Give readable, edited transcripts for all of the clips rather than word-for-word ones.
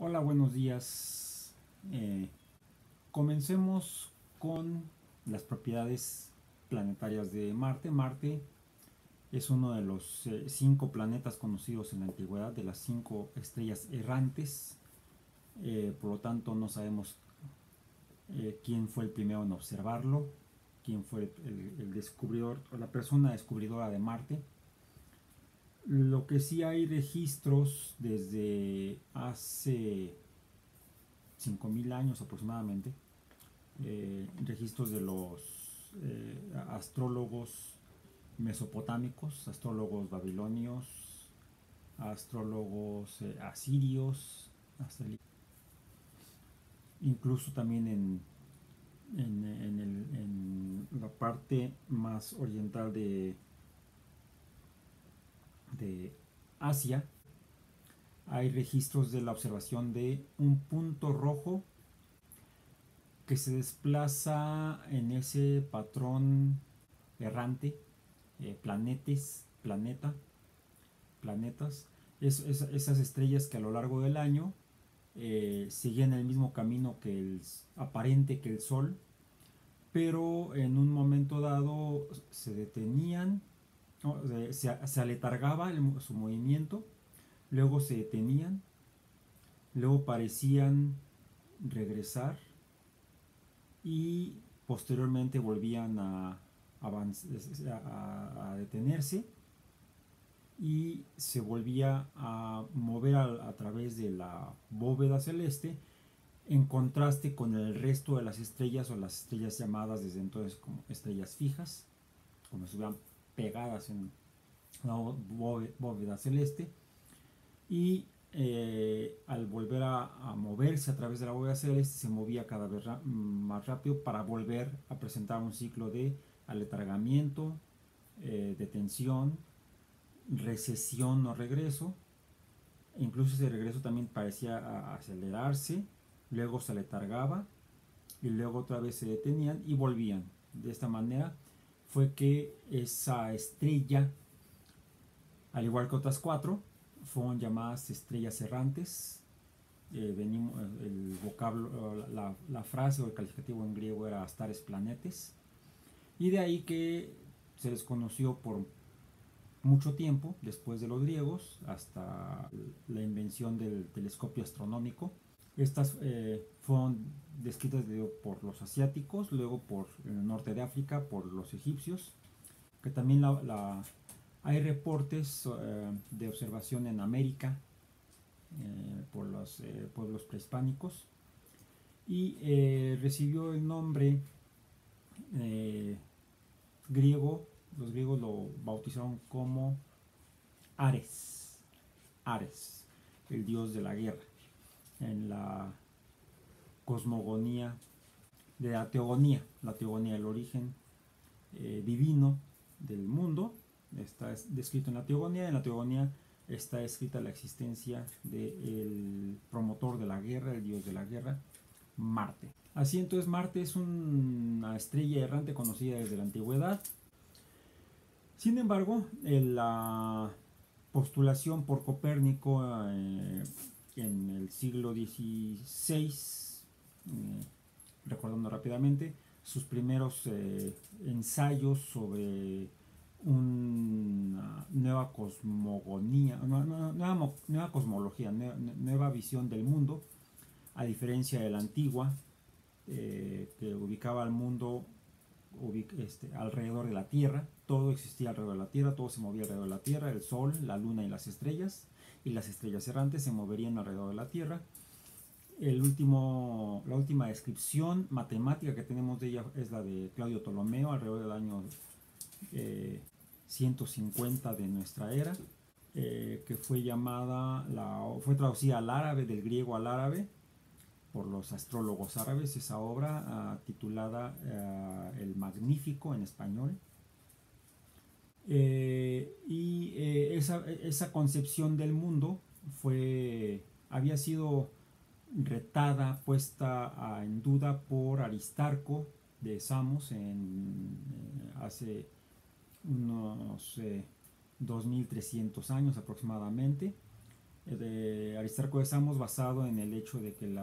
Hola, buenos días. Comencemos con las propiedades planetarias de Marte. Marte es uno de los 5 planetas conocidos en la antigüedad, de las 5 estrellas errantes. Por lo tanto, no sabemos quién fue el primero en observarlo, quién fue el descubridor o la persona descubridora de Marte. Lo que sí hay registros desde hace 5.000 años aproximadamente, registros de los astrólogos mesopotámicos, astrólogos babilonios, astrólogos asirios, incluso también en la parte más oriental de Asia. Hay registros de la observación de un punto rojo que se desplaza en ese patrón errante, planetas, esas estrellas que a lo largo del año siguen el mismo camino aparente que el Sol, pero en un momento dado se detenían, ¿no? Se aletargaba su movimiento, luego se detenían, luego parecían regresar y posteriormente volvían a detenerse y se volvía a mover a través de la bóveda celeste, en contraste con el resto de las estrellas, o las estrellas llamadas desde entonces como estrellas fijas, como si estuvieran pegadas en la bóveda celeste. Y al volver a moverse a través de la bóveda celeste, se movía cada vez más rápido para volver a presentar un ciclo de aletargamiento, detención, recesión o regreso. Incluso ese regreso también parecía acelerarse, luego se aletargaba y luego otra vez se detenían y volvían. De esta manera fue que esa estrella, al igual que otras 4, fueron llamadas estrellas errantes. El vocablo, la frase o el calificativo en griego era astares planetes, y de ahí que se les conoció por mucho tiempo después de los griegos hasta la invención del telescopio astronómico. Estas fueron descritas por los asiáticos, luego por el norte de África, por los egipcios, que también hay reportes de observación en América por los pueblos prehispánicos, y recibió el nombre griego. Los griegos lo bautizaron como Ares, el dios de la guerra, en la cosmogonía de la teogonía, el origen divino del mundo está descrito en la teogonía. En la teogonía está escrita la existencia del promotor de la guerra, el dios de la guerra, Marte. Así entonces, Marte es una estrella errante conocida desde la antigüedad. Sin embargo, la postulación por Copérnico en el siglo XVI, recordando rápidamente, sus primeros ensayos sobre una nueva cosmogonía, nueva cosmología, nueva visión del mundo, a diferencia de la antigua, que ubicaba al mundo alrededor de la Tierra. Todo existía alrededor de la Tierra, todo se movía alrededor de la Tierra, el Sol, la Luna y las estrellas errantes se moverían alrededor de la Tierra. La última descripción matemática que tenemos de ella es la de Claudio Ptolomeo, alrededor del año 150 de nuestra era, que fue traducida al árabe, del griego al árabe, por los astrólogos árabes, esa obra titulada El Magnífico en español. Esa concepción del mundo había sido retada, puesta en duda por Aristarco de Samos hace unos 2300 años aproximadamente, de Aristarco de Samos, basado en el hecho de que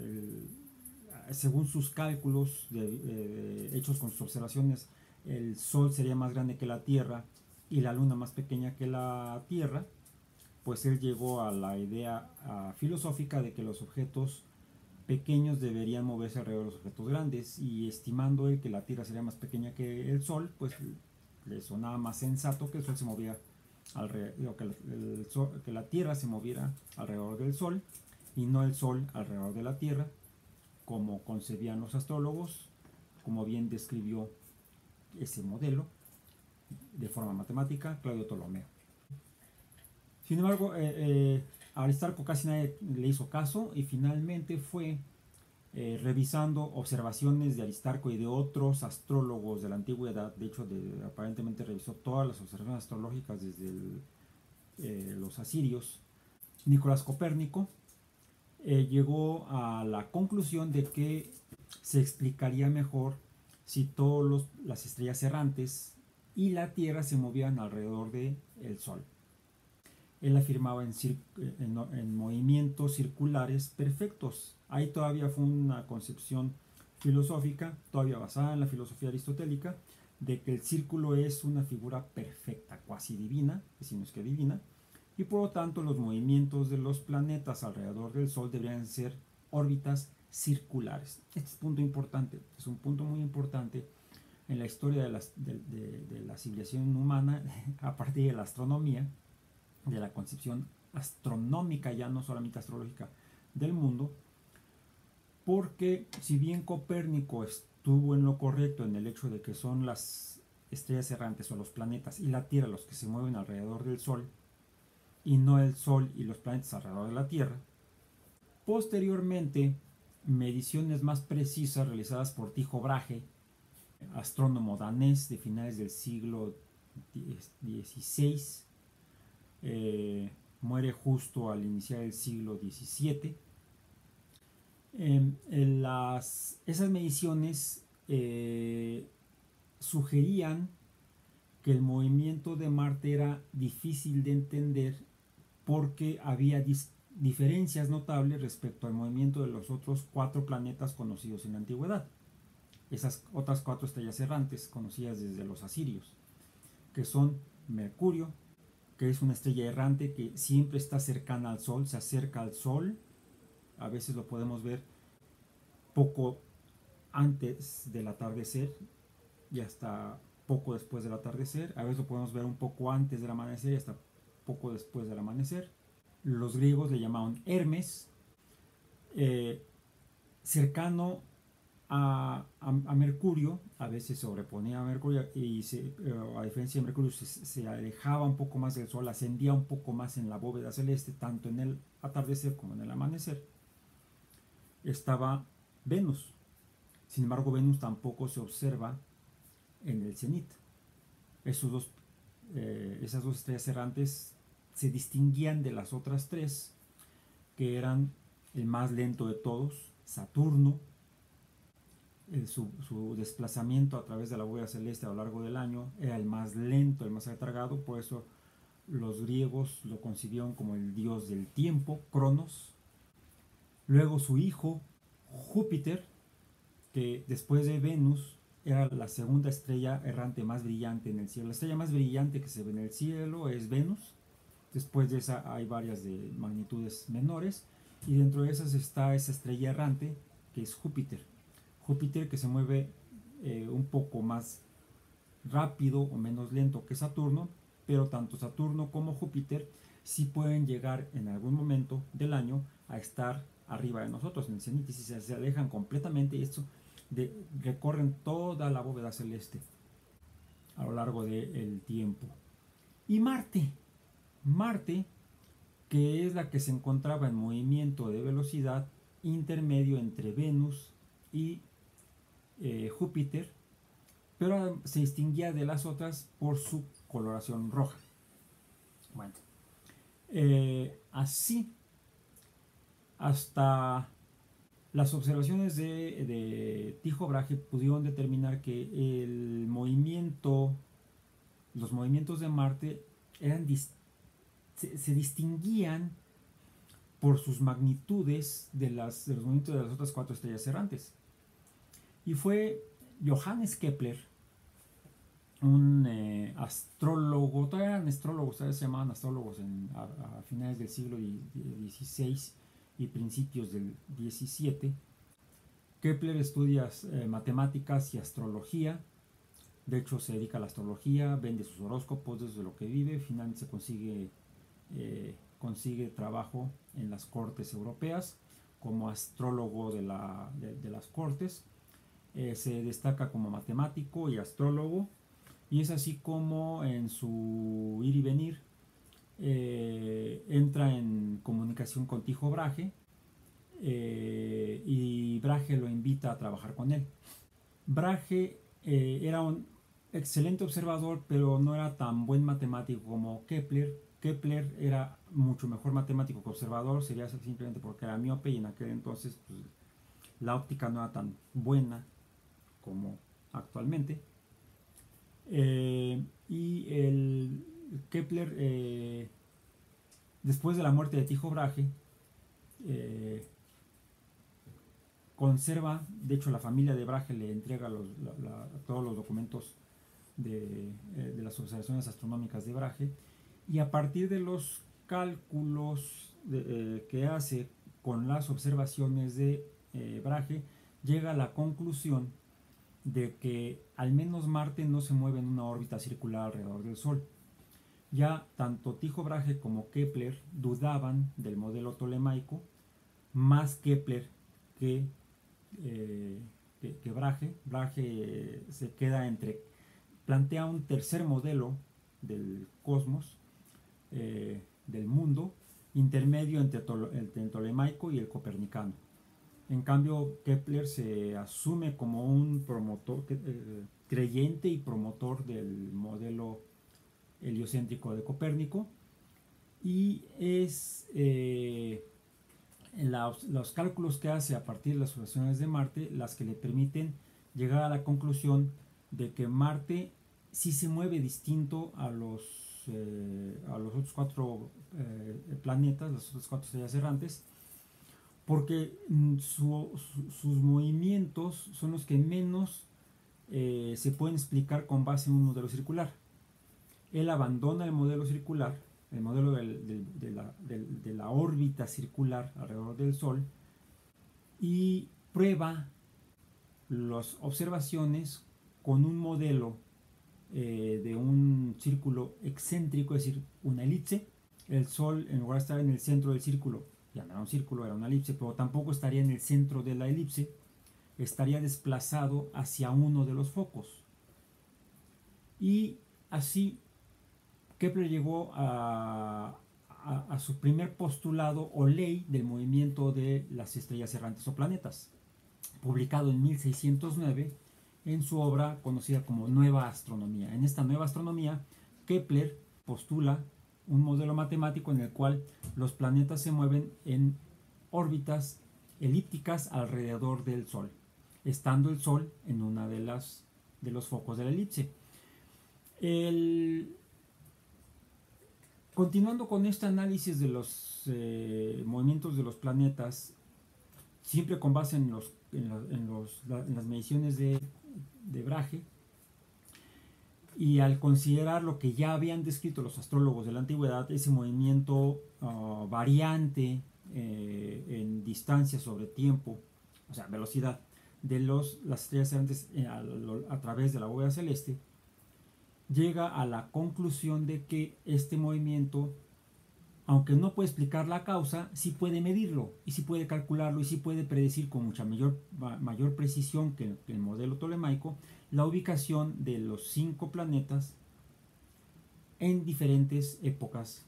según sus cálculos hechos con sus observaciones, el Sol sería más grande que la Tierra y la Luna más pequeña que la Tierra. Pues él llegó a la idea filosófica de que los objetos pequeños deberían moverse alrededor de los objetos grandes, y estimando él que la Tierra sería más pequeña que el Sol, pues le sonaba más sensato que el Sol se moviera alrededor, que la Tierra se moviera alrededor del Sol y no el Sol alrededor de la Tierra, como concebían los astrólogos, como bien describió ese modelo de forma matemática Claudio Ptolomeo. Sin embargo, a Aristarco casi nadie le hizo caso, y finalmente fue revisando observaciones de Aristarco y de otros astrólogos de la antigüedad. De hecho, aparentemente revisó todas las observaciones astrológicas desde los asirios. Nicolás Copérnico llegó a la conclusión de que se explicaría mejor si todas las estrellas errantes y la Tierra se movían alrededor del Sol. Él afirmaba en movimientos circulares perfectos. Ahí todavía fue una concepción filosófica, todavía basada en la filosofía aristotélica, de que el círculo es una figura perfecta, cuasi divina, si no es que divina, y por lo tanto los movimientos de los planetas alrededor del Sol deberían ser órbitas circulares. Este es un punto importante, es un punto muy importante en la historia de la civilización humana a partir de la astronomía, de la concepción astronómica, ya no solamente astrológica, del mundo, porque si bien Copérnico estuvo en lo correcto en el hecho de que son las estrellas errantes o los planetas y la Tierra los que se mueven alrededor del Sol, y no el Sol y los planetas alrededor de la Tierra, posteriormente mediciones más precisas realizadas por Tycho Brahe, astrónomo danés de finales del siglo XVI, muere justo al iniciar el siglo XVII. Esas mediciones sugerían que el movimiento de Marte era difícil de entender porque había diferencias notables respecto al movimiento de los otros 4 planetas conocidos en la antigüedad. Esas otras 4 estrellas errantes conocidas desde los asirios, que son Mercurio, que es una estrella errante que siempre está cercana al Sol, se acerca al Sol. A veces lo podemos ver poco antes del atardecer y hasta poco después del atardecer. A veces lo podemos ver un poco antes del amanecer y hasta poco después del amanecer. Los griegos le llamaban Hermes, cercano a Mercurio. A veces sobreponía a Mercurio y a diferencia de Mercurio se alejaba un poco más del Sol, ascendía un poco más en la bóveda celeste, tanto en el atardecer como en el amanecer. Estaba Venus. Sin embargo, Venus tampoco se observa en el cenit. Esas dos estrellas errantes se distinguían de las otras 3, que eran el más lento de todos, Saturno. Su desplazamiento a través de la bóveda celeste a lo largo del año era el más lento, el más atragado. Por eso los griegos lo concibieron como el dios del tiempo, Cronos. Luego su hijo, Júpiter, que después de Venus era la segunda estrella errante más brillante en el cielo. La estrella más brillante que se ve en el cielo es Venus. Después de esa hay varias de magnitudes menores, y dentro de esas está esa estrella errante que es Júpiter. Júpiter, que se mueve un poco más rápido o menos lento que Saturno, pero tanto Saturno como Júpiter sí pueden llegar en algún momento del año a estar arriba de nosotros en el cenit, y si se alejan completamente, esto recorren toda la bóveda celeste a lo largo del tiempo. Y Marte, que es la que se encontraba en movimiento de velocidad intermedio entre Venus y Júpiter, pero se distinguía de las otras por su coloración roja. Bueno, así hasta las observaciones de Tycho Brahe pudieron determinar que los movimientos de Marte se distinguían por sus magnitudes de los movimientos de las otras 4 estrellas errantes. Y fue Johannes Kepler, un astrólogo, todavía eran astrólogos, todavía se llamaban astrólogos a finales del siglo XVI y principios del XVII. Kepler estudia matemáticas y astrología. De hecho, se dedica a la astrología, vende sus horóscopos, desde lo que vive. Finalmente se consigue trabajo en las cortes europeas como astrólogo de las cortes. Se destaca como matemático y astrólogo, y es así como en su ir y venir entra en comunicación con Tycho Brahe, y Brahe lo invita a trabajar con él. Brahe era un excelente observador, pero no era tan buen matemático como Kepler. Kepler era mucho mejor matemático que observador, sería simplemente porque era miope, y en aquel entonces pues, la óptica no era tan buena como actualmente. Y el Kepler, después de la muerte de Tycho Brahe, conserva, de hecho la familia de Brahe le entrega todos los documentos de las observaciones astronómicas de Brahe, y a partir de los cálculos que hace con las observaciones de Brahe, llega a la conclusión de que al menos Marte no se mueve en una órbita circular alrededor del Sol. Ya tanto Tycho Brahe como Kepler dudaban del modelo tolemaico, más Kepler que Brahe. Brahe se queda plantea un tercer modelo del cosmos, del mundo, intermedio entre el tolemaico y el copernicano. En cambio, Kepler se asume como un promotor, creyente y promotor del modelo heliocéntrico de Copérnico, y es los cálculos que hace a partir de las observaciones de Marte las que le permiten llegar a la conclusión de que Marte sí se mueve distinto a los otros 4 planetas, las otras 4 estrellas errantes, porque sus movimientos son los que menos se pueden explicar con base en un modelo circular. Él abandona el modelo circular, el modelo de la órbita circular alrededor del Sol, y prueba las observaciones con un modelo de un círculo excéntrico, es decir, una elipse. El Sol, en lugar de estar en el centro del círculo, ya no era un círculo, era una elipse, pero tampoco estaría en el centro de la elipse, estaría desplazado hacia uno de los focos. Y así Kepler llegó a su primer postulado o ley del movimiento de las estrellas errantes o planetas, publicado en 1609 en su obra conocida como Nueva Astronomía. En esta Nueva Astronomía, Kepler postula un modelo matemático en el cual los planetas se mueven en órbitas elípticas alrededor del Sol, estando el Sol en una de los focos de la elipse. Continuando con este análisis de los movimientos de los planetas, siempre con base en las mediciones de Brahe, y al considerar lo que ya habían descrito los astrólogos de la antigüedad, ese movimiento variante en distancia sobre tiempo, o sea, velocidad, de las estrellas errantes a través de la bóveda celeste, llega a la conclusión de que este movimiento, aunque no puede explicar la causa, sí puede medirlo, y sí puede calcularlo, y sí puede predecir con mucha mayor precisión que el modelo tolemaico la ubicación de los 5 planetas en diferentes épocas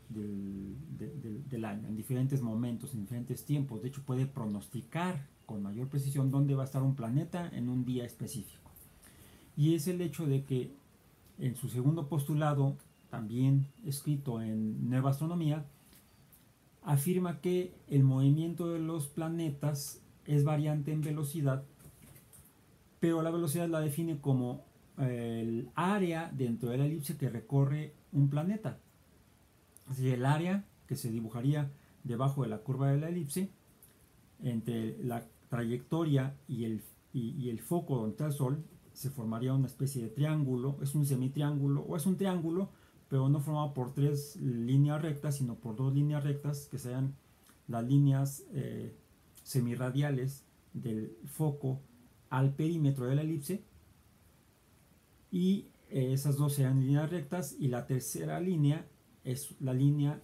del año, en diferentes momentos, en diferentes tiempos. De hecho, puede pronosticar con mayor precisión dónde va a estar un planeta en un día específico. Y es el hecho de que en su segundo postulado, también escrito en Nueva Astronomía, afirma que el movimiento de los planetas es variante en velocidad, pero la velocidad la define como el área dentro de la elipse que recorre un planeta. Es decir, el área que se dibujaría debajo de la curva de la elipse, entre la trayectoria y el foco donde está el Sol, se formaría una especie de triángulo. Es un semitriángulo o es un triángulo, pero no formado por tres líneas rectas, sino por dos líneas rectas que sean las líneas semirradiales del foco al perímetro de la elipse, y esas dos sean líneas rectas, y la tercera línea es la línea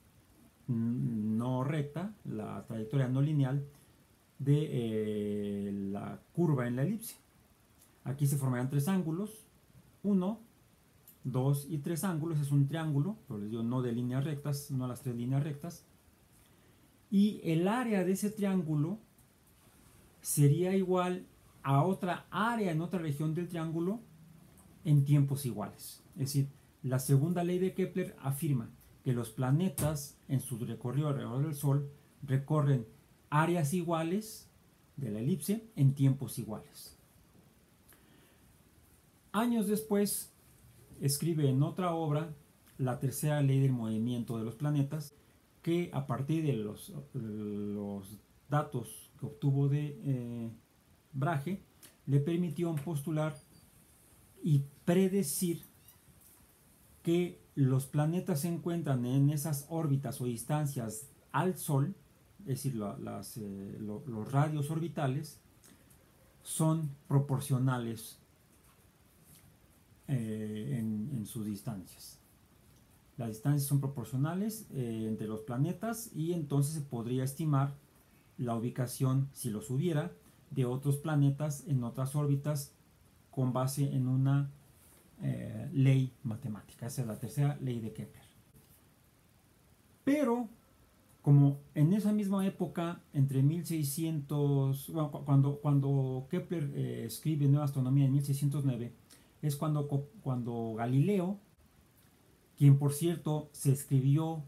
no recta, la trayectoria no lineal de la curva en la elipse. Aquí se formarán tres ángulos, 1, 2 y 3 ángulos. Es un triángulo, pero les digo no de líneas rectas, no las tres líneas rectas. Y el área de ese triángulo sería igual a otra área en otra región del triángulo en tiempos iguales. Es decir, la segunda ley de Kepler afirma que los planetas en su recorrido alrededor del Sol recorren áreas iguales de la elipse en tiempos iguales. Años después escribe en otra obra la tercera ley del movimiento de los planetas, que a partir de los datos que obtuvo de Brahe le permitió postular y predecir que los planetas se encuentran en esas órbitas o distancias al Sol, es decir, los radios orbitales son proporcionales en sus distancias. Las distancias son proporcionales entre los planetas, y entonces se podría estimar la ubicación, si los hubiera, de otros planetas en otras órbitas con base en una ley matemática. Esa es la tercera ley de Kepler. Pero como en esa misma época, entre 1600, bueno, cuando Kepler escribe Nueva Astronomía en 1609, es cuando Galileo, quien por cierto se escribió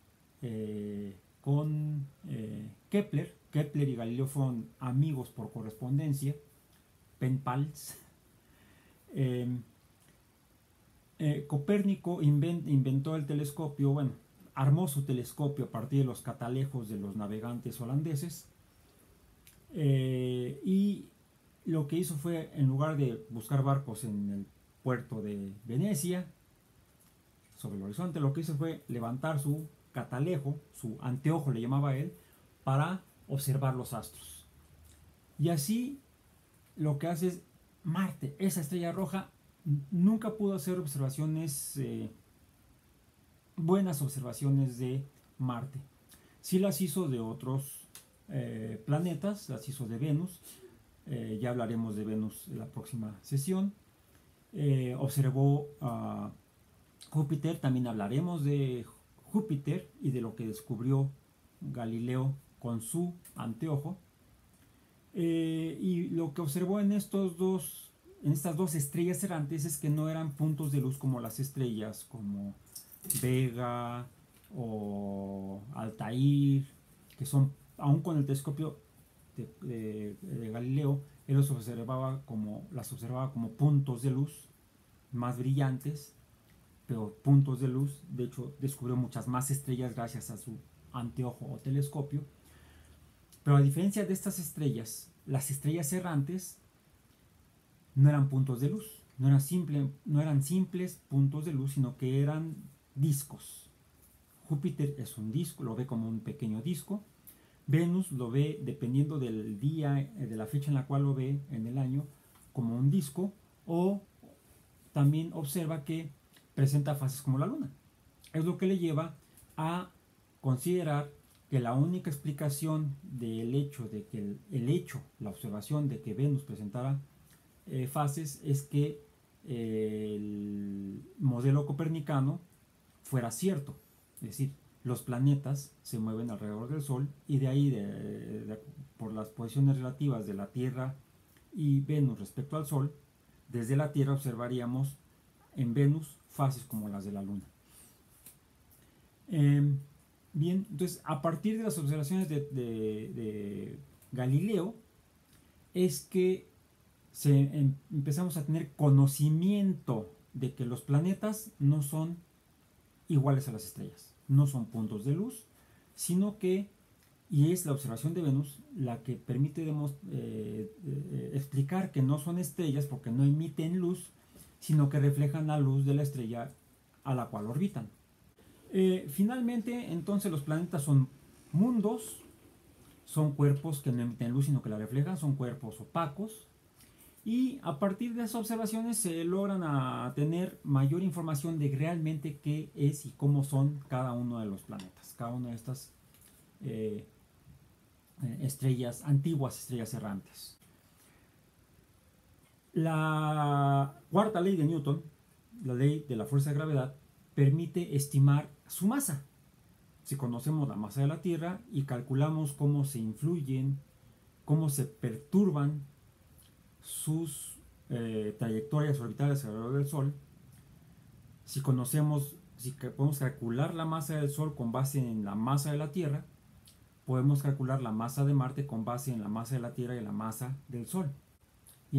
con Kepler y Galileo fueron amigos por correspondencia, pen pals. Copérnico inventó el telescopio, bueno, armó su telescopio a partir de los catalejos de los navegantes holandeses, y lo que hizo fue, en lugar de buscar barcos en el puerto de Venecia, sobre el horizonte, lo que hizo fue levantar su catalejo, su anteojo le llamaba él, para observar los astros. Y así lo que hace es Marte, esa estrella roja, nunca pudo hacer observaciones, buenas observaciones de Marte. Sí las hizo de otros planetas, las hizo de Venus. Ya hablaremos de Venus en la próxima sesión. Observó a Júpiter, también hablaremos de Júpiter y de lo que descubrió Galileo con su anteojo. Y lo que observó en estas dos estrellas errantes es que no eran puntos de luz como las estrellas como Vega o Altair, que son, aún con el telescopio de Galileo, él las observaba como puntos de luz más brillantes, pero puntos de luz. De hecho, descubrió muchas más estrellas gracias a su anteojo o telescopio. Pero a diferencia de estas estrellas, las estrellas errantes no eran puntos de luz, no eran simples puntos de luz, sino que eran discos. Júpiter es un disco, lo ve como un pequeño disco. Venus lo ve, dependiendo del día, de la fecha en la cual lo ve en el año, como un disco, o también observa que presenta fases como la Luna. Es lo que le lleva a considerar que la única explicación del hecho de que la observación de que Venus presentara fases es que el modelo copernicano fuera cierto. Es decir, los planetas se mueven alrededor del Sol, y de ahí, por las posiciones relativas de la Tierra y Venus respecto al Sol, desde la Tierra observaríamos en Venus fases como las de la Luna. Bien, entonces a partir de las observaciones de Galileo es que empezamos a tener conocimiento de que los planetas no son iguales a las estrellas, no son puntos de luz, sino que, y es la observación de Venus la que permite explicar que no son estrellas porque no emiten luz, sino que reflejan la luz de la estrella a la cual orbitan. Finalmente, entonces los planetas son mundos, son cuerpos que no emiten luz sino que la reflejan, son cuerpos opacos, y a partir de esas observaciones se logran tener mayor información de realmente qué es y cómo son cada uno de los planetas, cada una de estas eh, estrellas, antiguas estrellas errantes. La cuarta ley de Newton, la ley de la fuerza de gravedad, permite estimar su masa. Si conocemos la masa de la Tierra y calculamos cómo se influyen, cómo se perturban sus trayectorias orbitales alrededor del Sol, si podemos calcular la masa del Sol con base en la masa de la Tierra, podemos calcular la masa de Marte con base en la masa de la Tierra y la masa del Sol. Y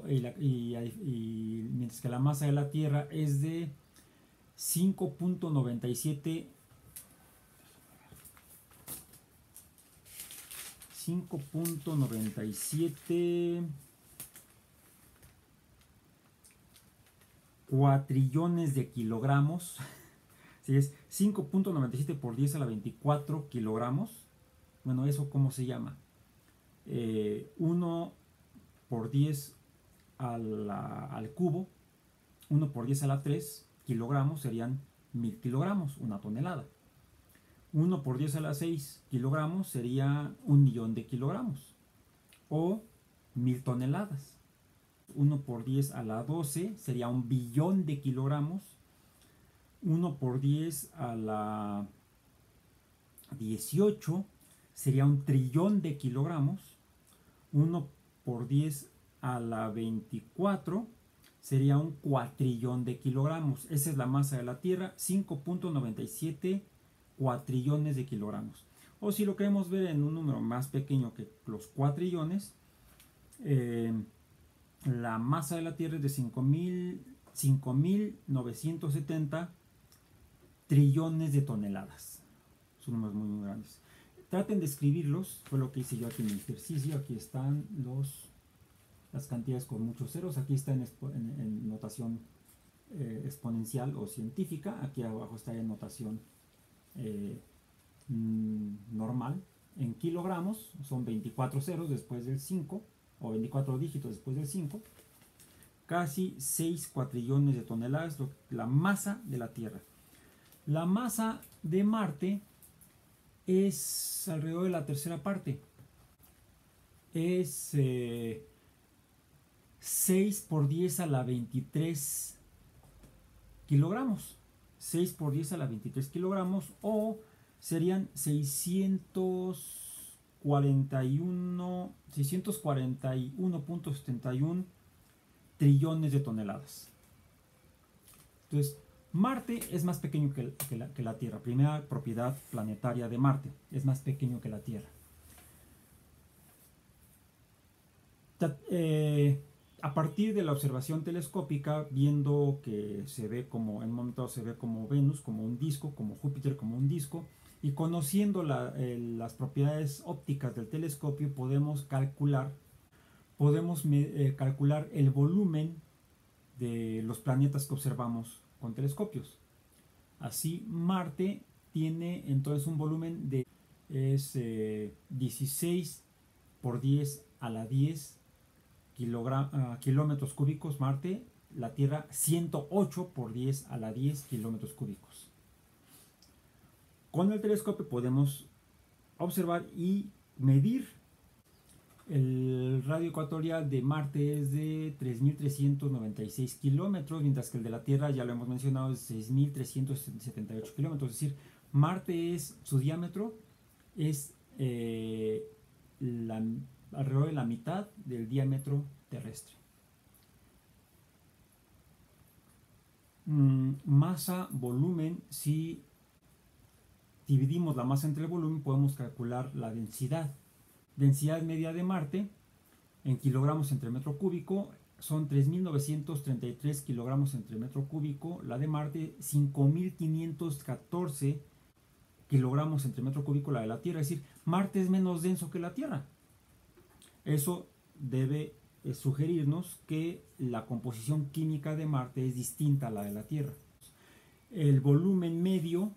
mientras que la masa de la Tierra es de 5.97 cuatrillones de kilogramos. Si es 5.97 por 10 a la 24 kilogramos. Bueno, ¿eso cómo se llama? 1 por 10 al cubo, 1 por 10 a la 3 kilogramos serían 1000 kilogramos, una tonelada. 1 por 10 a la 6 kilogramos sería 1.000.000 de kilogramos, o 1000 toneladas. 1 por 10 a la 12 sería 1.000.000.000 de kilogramos. 1 por 10 a la 18 sería 1.000.000.000 de kilogramos. 1 por 10 a la 24 sería 1.004.000.000 de kilogramos. Esa es la masa de la Tierra, 5.97 cuatrillones de kilogramos. O si lo queremos ver en un número más pequeño que los cuatrillones, la masa de la Tierra es de 5.970 trillones de toneladas. Son números muy, muy grandes. Traten de escribirlos, fue lo que hice yo aquí en el ejercicio. Aquí están las cantidades con muchos ceros, aquí está en notación exponencial o científica, aquí abajo está en notación normal. En kilogramos son 24 ceros después del 5, o 24 dígitos después del 5, casi 6 cuatrillones de toneladas, la masa de la Tierra. La masa de Marte es alrededor de la tercera parte, es 6 por 10 a la 23 kilogramos. 6 por 10 a la 23 kilogramos, o serían 641.71 trillones de toneladas. Entonces, Marte es más pequeño que la Tierra. Primera propiedad planetaria de Marte, es más pequeño que la Tierra. A partir de la observación telescópica, viendo que se ve como, en un momento se ve como Venus, como un disco, como Júpiter, como un disco, y conociendo las propiedades ópticas del telescopio, podemos calcular el volumen de los planetas que observamos con telescopios. Así, Marte tiene entonces un volumen de 16 por 10 a la 10 kilómetros cúbicos Marte, la Tierra 108 por 10 a la 10 kilómetros cúbicos. Con el telescopio podemos observar y medir. El radio ecuatorial de Marte es de 3.396 kilómetros, mientras que el de la Tierra, ya lo hemos mencionado, es 6.378 kilómetros. Es decir, Marte su diámetro es alrededor de la mitad del diámetro terrestre. Masa, volumen. Si dividimos la masa entre el volumen, podemos calcular la densidad. Densidad media de Marte en kilogramos entre metro cúbico son 3.933 kilogramos entre metro cúbico. La de Marte 5.514 kilogramos entre metro cúbico la de la Tierra, es decir, Marte es menos denso que la Tierra. Eso debe sugerirnos que la composición química de Marte es distinta a la de la Tierra. El volumen medio,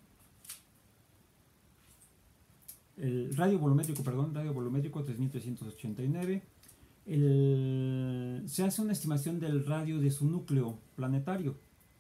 el radio volumétrico 3389, se hace una estimación del radio de su núcleo planetario.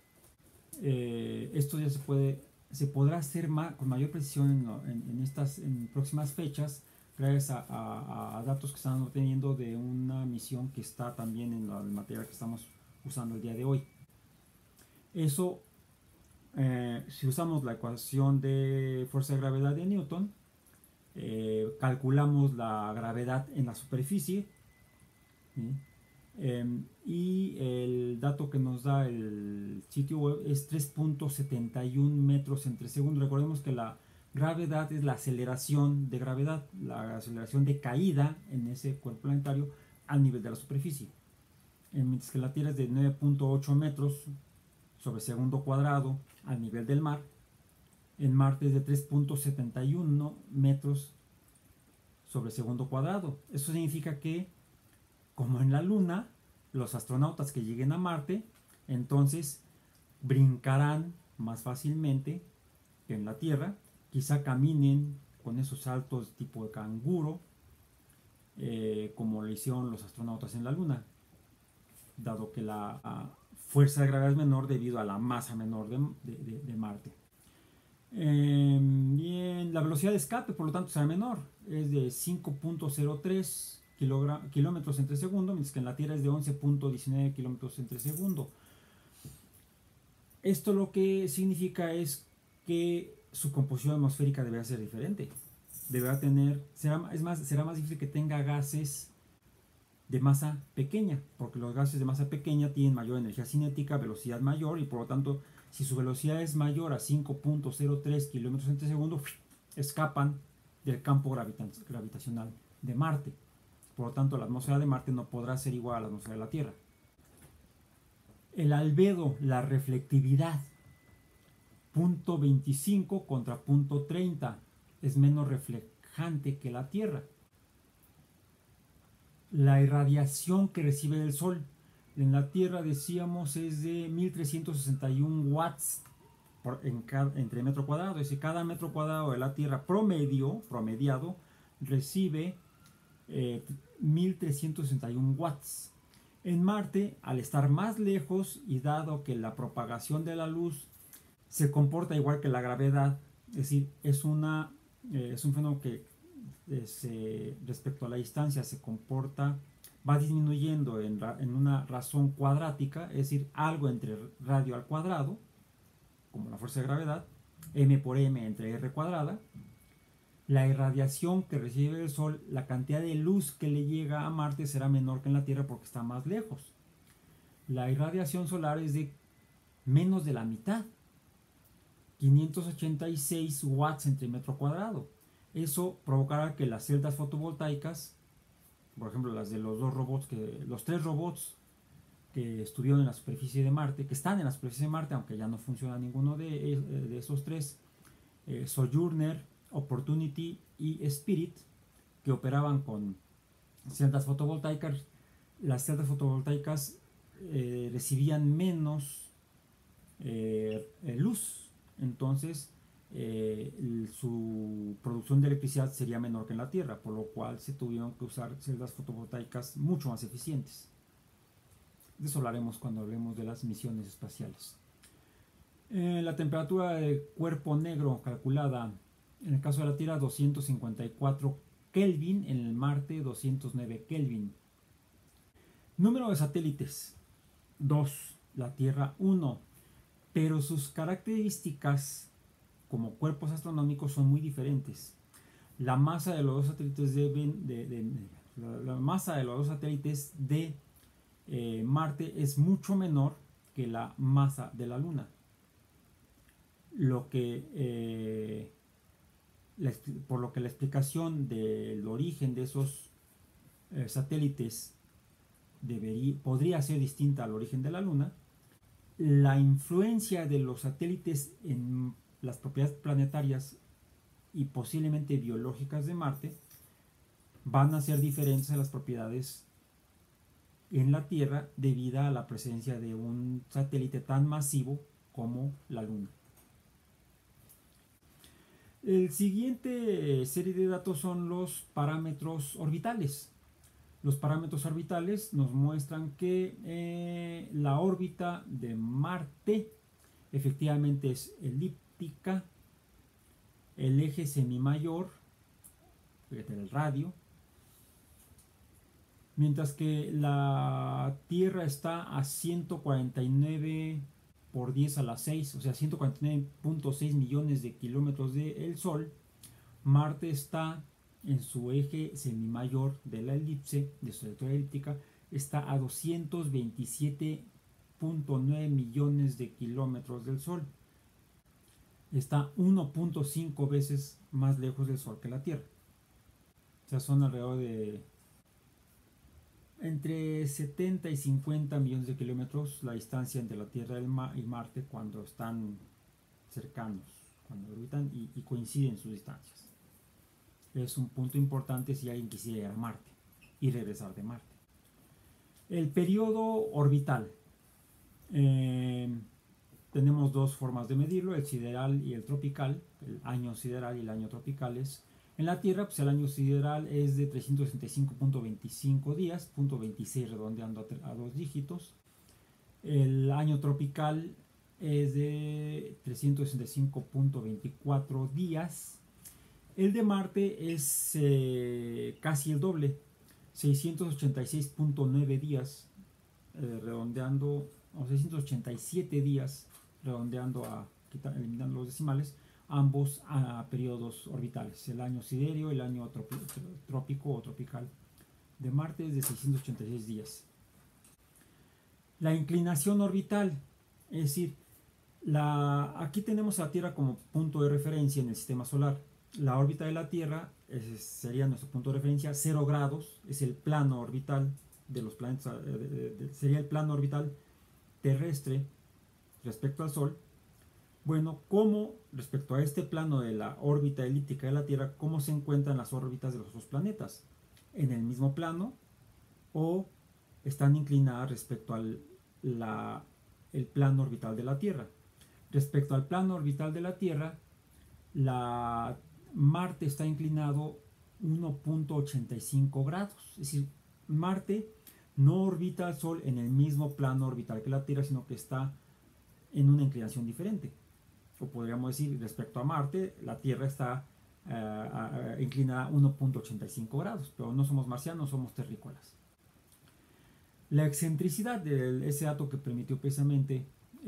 Esto ya se podrá hacer con mayor precisión en próximas fechas, gracias a datos que están obteniendo de una misión que está también en el material que estamos usando el día de hoy. Eso, si usamos la ecuación de fuerza de gravedad de Newton, calculamos la gravedad en la superficie, ¿sí? Y el dato que nos da el sitio web es 3.71 metros entre segundo. Recordemos que la gravedad es la aceleración de gravedad, la aceleración de caída en ese cuerpo planetario al nivel de la superficie. Mientras que la Tierra es de 9.8 metros sobre segundo cuadrado al nivel del mar, en Marte es de 3.71 metros sobre segundo cuadrado. Eso significa que, como en la Luna, los astronautas que lleguen a Marte, entonces brincarán más fácilmente que en la Tierra, quizá caminen con esos saltos tipo de canguro, como lo hicieron los astronautas en la Luna, dado que la fuerza de gravedad es menor debido a la masa menor de Marte. Bien, la velocidad de escape, por lo tanto, será menor, es de 5.03 kilómetros entre segundo, mientras que en la Tierra es de 11.19 kilómetros entre segundo. Esto lo que significa es que su composición atmosférica deberá ser diferente. Será más difícil que tenga gases de masa pequeña, porque los gases de masa pequeña tienen mayor energía cinética, velocidad mayor, y por lo tanto, si su velocidad es mayor a 5.03 kilómetros entre segundo, escapan del campo gravitacional de Marte. Por lo tanto, la atmósfera de Marte no podrá ser igual a la atmósfera de la Tierra. El albedo, la reflectividad, punto 25 contra punto 30, es menos reflejante que la Tierra. La irradiación que recibe del Sol en la Tierra, decíamos, es de 1361 watts entre metro cuadrado. Es decir, cada metro cuadrado de la Tierra promediado recibe 1361 watts. En Marte, al estar más lejos y dado que la propagación de la luz se comporta igual que la gravedad, es decir, es un fenómeno que respecto a la distancia va disminuyendo en una razón cuadrática, es decir, algo entre radio al cuadrado, como la fuerza de gravedad, m por m entre r cuadrada. La irradiación que recibe el Sol, la cantidad de luz que le llega a Marte será menor que en la Tierra porque está más lejos. La irradiación solar es de menos de la mitad, 586 watts entre metro cuadrado. Eso provocará que las celdas fotovoltaicas, por ejemplo las de los tres robots que estuvieron en la superficie de Marte, que están en la superficie de Marte, aunque ya no funciona ninguno de esos tres, Sojourner, Opportunity y Spirit, que operaban con celdas fotovoltaicas, las celdas fotovoltaicas recibían menos luz, entonces su producción de electricidad sería menor que en la Tierra, por lo cual se tuvieron que usar celdas fotovoltaicas mucho más eficientes. De eso hablaremos cuando hablemos de las misiones espaciales. La temperatura de cuerpo negro calculada en el caso de la Tierra 254 Kelvin, en el Marte 209 Kelvin. Número de satélites 2, la Tierra 1, pero sus características como cuerpos astronómicos son muy diferentes. La masa de los dos satélites de Marte es mucho menor que la masa de la Luna, por lo que la explicación del origen de esos satélites podría ser distinta al origen de la Luna. La influencia de los satélites en las propiedades planetarias y posiblemente biológicas de Marte van a ser diferentes a las propiedades en la Tierra debido a la presencia de un satélite tan masivo como la Luna. El siguiente serie de datos son los parámetros orbitales. Los parámetros orbitales nos muestran que la órbita de Marte efectivamente es elíptica, el eje semimayor, el radio, mientras que la Tierra está a 149 por 10 a la 6, o sea, 149.6 millones de kilómetros del Sol. Marte está en su eje semimayor de la elipse, de su trayectoria elíptica, está a 227.9 millones de kilómetros del Sol. Está 1.5 veces más lejos del Sol que la Tierra. O sea, son alrededor de entre 70 y 50 millones de kilómetros la distancia entre la Tierra y Marte cuando están cercanos, cuando orbitan y coinciden sus distancias. Es un punto importante si alguien quisiera ir a Marte y regresar de Marte. El periodo orbital. Tenemos dos formas de medirlo, el sideral y el tropical, el año sideral y el año tropical. En la Tierra, pues el año sideral es de 365.25 días, 0.26 redondeando a dos dígitos. El año tropical es de 365.24 días. El de Marte es casi el doble, 686.9 días, redondeando, o 687 días, redondeando eliminando los decimales, ambos a periodos orbitales. El año siderio, el año trópico o tropical de Marte es de 686 días. La inclinación orbital, es decir, aquí tenemos a la Tierra como punto de referencia en el sistema solar. La órbita de la Tierra sería nuestro punto de referencia, 0 grados, es el plano orbital de los planetas, sería el plano orbital terrestre respecto al Sol. Bueno, ¿cómo respecto a este plano de la órbita elíptica de la Tierra, cómo se encuentran las órbitas de los otros planetas? ¿En el mismo plano o están inclinadas respecto al el plano orbital de la Tierra? Respecto al plano orbital de la Tierra, Marte está inclinado 1.85 grados. Es decir, Marte no orbita al Sol en el mismo plano orbital que la Tierra, sino que está en una inclinación diferente. O podríamos decir, respecto a Marte, la Tierra está inclinada 1.85 grados, pero no somos marcianos, somos terrícolas. La excentricidad de ese dato que permitió precisamente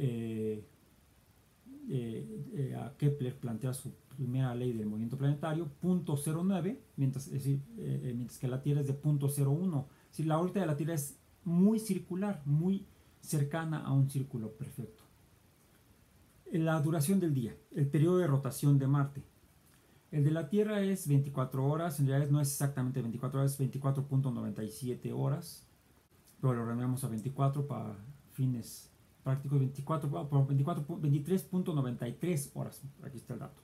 a Kepler plantear su primera ley del movimiento planetario, 0.09, mientras que la Tierra es de 0.01. Es decir, la órbita de la Tierra es muy circular, muy cercana a un círculo perfecto. La duración del día, el periodo de rotación de Marte. El de la Tierra es 24 horas, en realidad no es exactamente 24 horas, es 24.97 horas, pero lo renovamos a 24 para fines prácticos, 23.93 horas, aquí está el dato,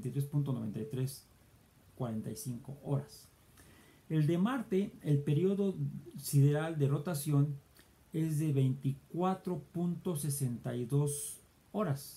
23.9345 horas. El de Marte, el periodo sideral de rotación es de 24.62 horas,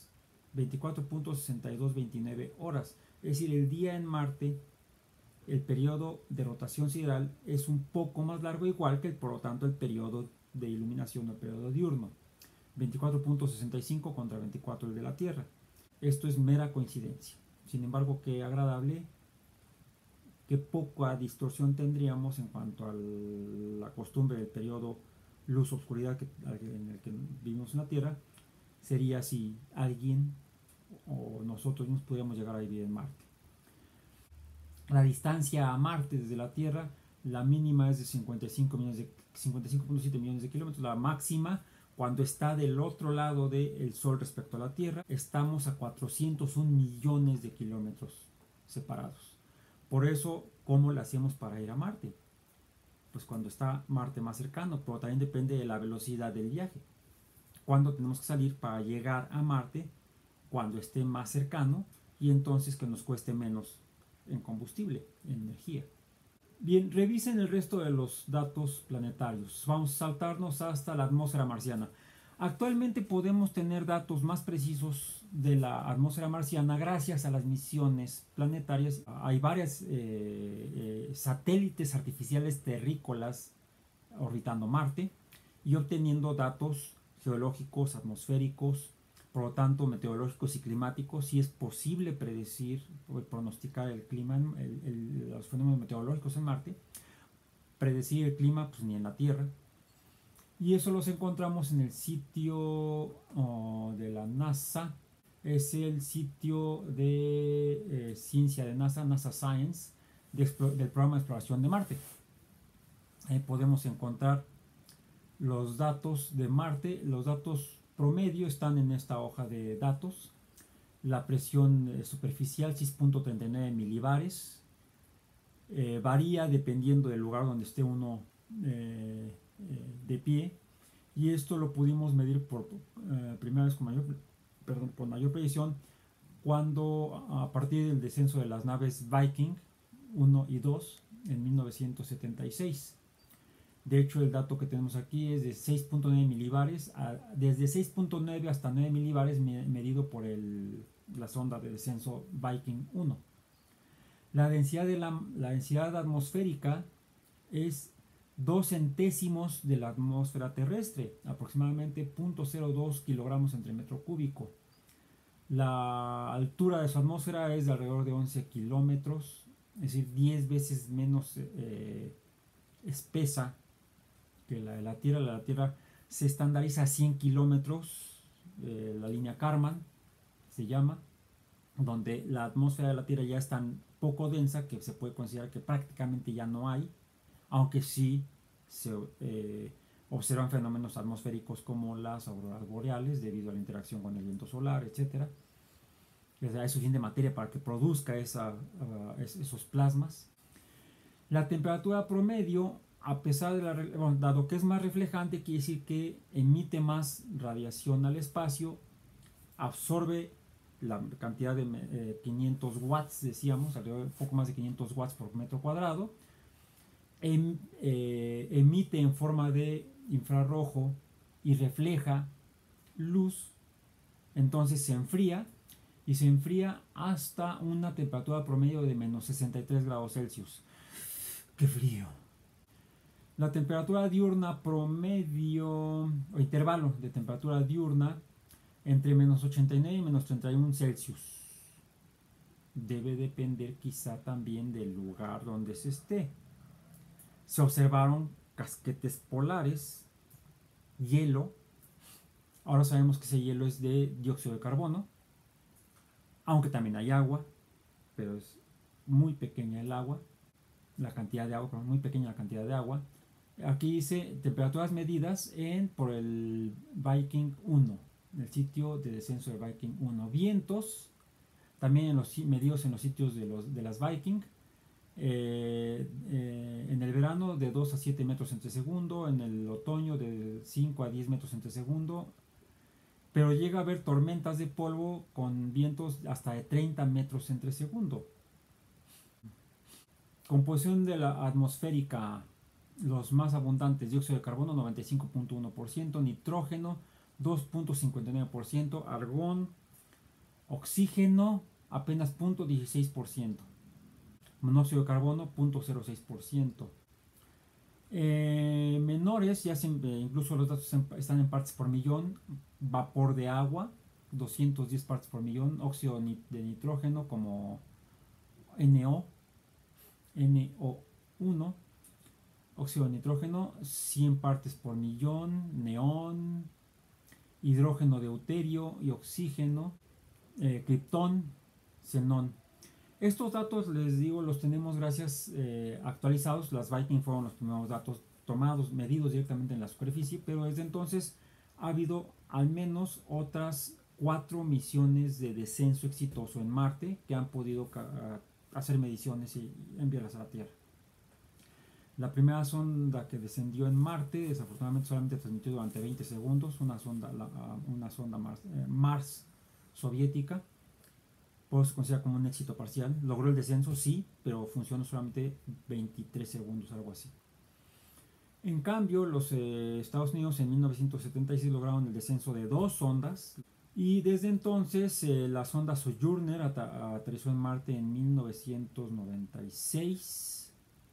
24.6229 horas. Es decir, el día en Marte, el periodo de rotación sideral es un poco más largo, igual que por lo tanto el periodo de iluminación o el periodo diurno. 24.65 contra 24 el de la Tierra. Esto es mera coincidencia. Sin embargo, qué agradable, qué poca distorsión tendríamos en cuanto a la costumbre del periodo luz-oscuridad en el que vivimos en la Tierra, sería si alguien o nosotros mismos pudiéramos llegar a vivir en Marte. La distancia a Marte desde la Tierra, la mínima es de 55.7 millones de kilómetros, la máxima cuando está del otro lado del Sol respecto a la Tierra, estamos a 401 millones de kilómetros separados. Por eso, ¿cómo le hacemos para ir a Marte? Pues cuando está Marte más cercano, pero también depende de la velocidad del viaje. Cuando tenemos que salir para llegar a Marte, cuando esté más cercano y entonces que nos cueste menos en combustible, en energía. Bien, revisen el resto de los datos planetarios. Vamos a saltarnos hasta la atmósfera marciana. Actualmente podemos tener datos más precisos de la atmósfera marciana gracias a las misiones planetarias. Hay varias satélites artificiales terrícolas orbitando Marte y obteniendo datos geológicos, atmosféricos, por lo tanto meteorológicos y climáticos. Si es posible predecir o pronosticar el clima, los fenómenos meteorológicos en Marte. Predecir el clima, pues ni en la Tierra. Y eso los encontramos en el sitio de la NASA. Es el sitio de ciencia de NASA, NASA Science, del programa de exploración de Marte. Ahí podemos encontrar los datos de Marte. Los datos promedio están en esta hoja de datos. La presión superficial 6.39 milibares. Varía dependiendo del lugar donde esté uno de pie, y esto lo pudimos medir por primera vez con mayor precisión cuando a partir del descenso de las naves Viking 1 y 2 en 1976. De hecho, el dato que tenemos aquí es de 6.9 milibares, desde 6.9 hasta 9 milibares medido por la sonda de descenso Viking 1. La densidad atmosférica es 2 centésimos de la atmósfera terrestre, aproximadamente 0.02 kilogramos entre metro cúbico. La altura de su atmósfera es de alrededor de 11 kilómetros, es decir, 10 veces menos espesa que la de la Tierra. La Tierra se estandariza a 100 kilómetros, la línea Kármán se llama, donde la atmósfera de la Tierra ya es tan poco densa que se puede considerar que prácticamente ya no hay, aunque sí se observan fenómenos atmosféricos como las auroras boreales debido a la interacción con el viento solar, etc. Hay suficiente materia para que produzca esos plasmas. La temperatura promedio, a pesar de dado que es más reflejante, quiere decir que emite más radiación al espacio, absorbe la cantidad de 500 watts, decíamos, alrededor de poco más de 500 watts por metro cuadrado. Emite en forma de infrarrojo y refleja luz, entonces se enfría, y se enfría hasta una temperatura promedio de menos 63 grados Celsius. ¡Qué frío! La temperatura diurna promedio, o intervalo de temperatura diurna, entre menos 89 y menos 31 Celsius. Debe depender quizá también del lugar donde se esté. Se observaron casquetes polares, hielo. Ahora sabemos que ese hielo es de dióxido de carbono, aunque también hay agua, pero es muy pequeña el agua, la cantidad de agua, pero muy pequeña la cantidad de agua. Aquí dice temperaturas medidas por el Viking 1, el sitio de descenso del Viking 1. Vientos, también medidos en los sitios de las Viking. En el verano de 2 a 7 metros entre segundo, en el otoño de 5 a 10 metros entre segundo, pero llega a haber tormentas de polvo con vientos hasta de 30 metros entre segundo. Composición de la atmosférica: los más abundantes, dióxido de carbono 95.1%, nitrógeno 2.59%, argón, oxígeno apenas 0.16%, monóxido de carbono 0.06%. Menores, incluso los datos están en partes por millón. Vapor de agua 210 partes por millón. Óxido de nitrógeno como NO1, óxido de nitrógeno 100 partes por millón. Neón, hidrógeno de deuterio y oxígeno, criptón, xenón. Estos datos, les digo, los tenemos gracias actualizados. Las Viking fueron los primeros datos tomados, medidos directamente en la superficie, pero desde entonces ha habido al menos otras 4 misiones de descenso exitoso en Marte que han podido hacer mediciones y enviarlas a la Tierra. La primera sonda que descendió en Marte, desafortunadamente solamente transmitió durante 20 segundos, una sonda Mars soviética. Por eso se considera como un éxito parcial. Logró el descenso, sí, pero funcionó solamente 23 segundos, algo así. En cambio, los Estados Unidos en 1976 lograron el descenso de 2 sondas. Y desde entonces la sonda Sojourner aterrizó en Marte en 1996.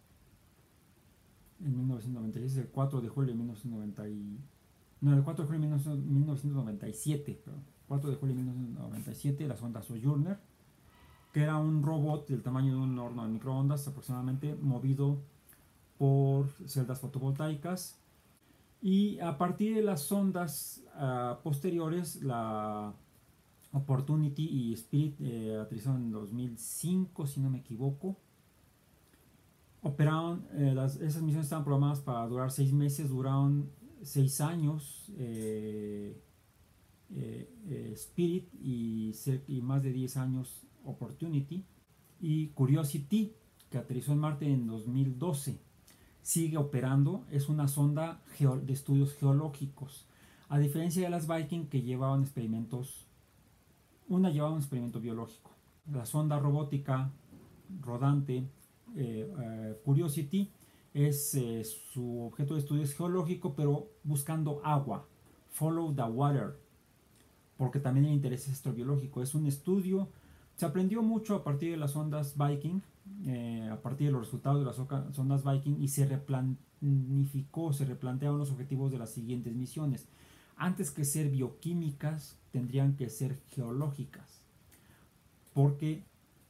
En 1996, el 4 de julio de 1990. No, el 4 de julio de 1997. Perdón. 4 de julio de 1997, la sonda Sojourner, que era un robot del tamaño de un horno de microondas aproximadamente, movido por celdas fotovoltaicas. Y a partir de las sondas posteriores, la Opportunity y Spirit aterrizaron en 2005, si no me equivoco. Operaron, esas misiones estaban programadas para durar 6 meses, duraron 6 años. Spirit y más de 10 años Opportunity. Y Curiosity, que aterrizó en Marte en 2012, sigue operando. Es una sonda de estudios geológicos, a diferencia de las Viking, que llevaban experimentos. Una llevaba un experimento biológico. La sonda robótica rodante Curiosity es su objeto de estudio es geológico, pero buscando agua. Follow the water, porque también el interés es astrobiológico. Es un estudio. Se aprendió mucho a partir de las sondas Viking, a partir de los resultados de las sondas Viking, y se replantearon los objetivos de las siguientes misiones. Antes que ser bioquímicas, tendrían que ser geológicas, porque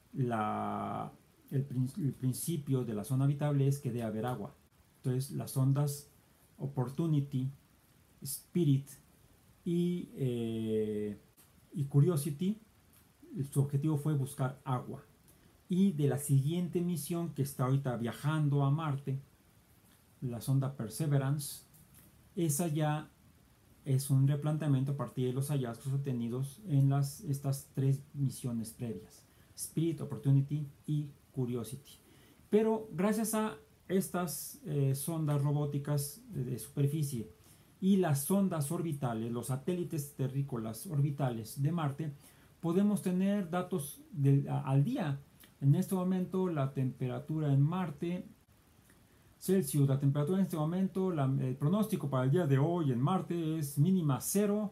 el principio de la zona habitable es que debe haber agua. Entonces las sondas Opportunity, Spirit y Curiosity, su objetivo fue buscar agua. Y de la siguiente misión, que está ahorita viajando a Marte, la sonda Perseverance, esa ya es un replanteamiento a partir de los hallazgos obtenidos en estas 3 misiones previas: Spirit, Opportunity y Curiosity. Pero gracias a estas sondas robóticas de superficie y las sondas orbitales, los satélites terrícolas orbitales de Marte, podemos tener datos al día. En este momento la temperatura en Marte, Celsius, la temperatura en este momento, el pronóstico para el día de hoy en Marte es máxima 0,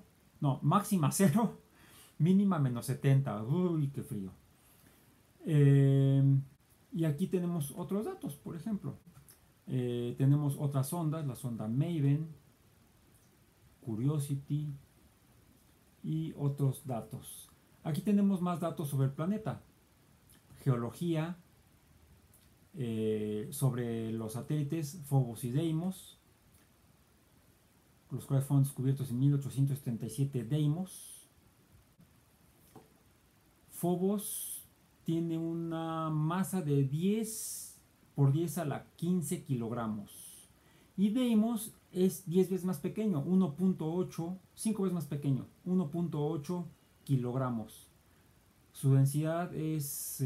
mínima menos 70. Uy, qué frío. Y aquí tenemos otros datos, por ejemplo. Tenemos otras sondas, la sonda Maven, Curiosity y otros datos. Aquí tenemos más datos sobre el planeta. Geología, sobre los satélites Phobos y Deimos, los cuales fueron descubiertos en 1877. Deimos. Phobos tiene una masa de 10 por 10 a la 15 kilogramos. Y Deimos es 10 veces más pequeño, 1.8, 5 veces más pequeño, 1.8 kilogramos. Su densidad es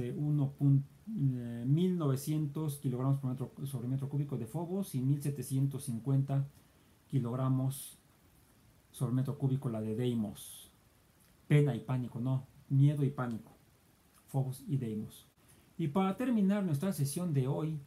1900 kilogramos sobre metro cúbico de Phobos y 1750 kilogramos sobre metro cúbico la de Deimos. Pena y pánico, no, miedo y pánico. Phobos y Deimos. Y para terminar nuestra sesión de hoy,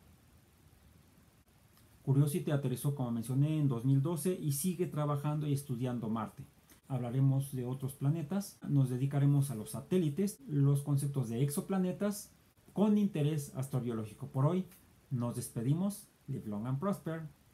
Curiosity aterrizó, como mencioné, en 2012 y sigue trabajando y estudiando Marte. Hablaremos de otros planetas, nos dedicaremos a los satélites, los conceptos de exoplanetas con interés astrobiológico. Por hoy nos despedimos. Live long and prosper.